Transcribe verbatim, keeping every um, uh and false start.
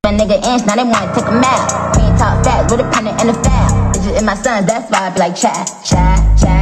A nigga inch, now they wanna take a map. Me and talk fast with a pen and a foul. Bitches in my sons, that's why I be like, chat, chat, chat.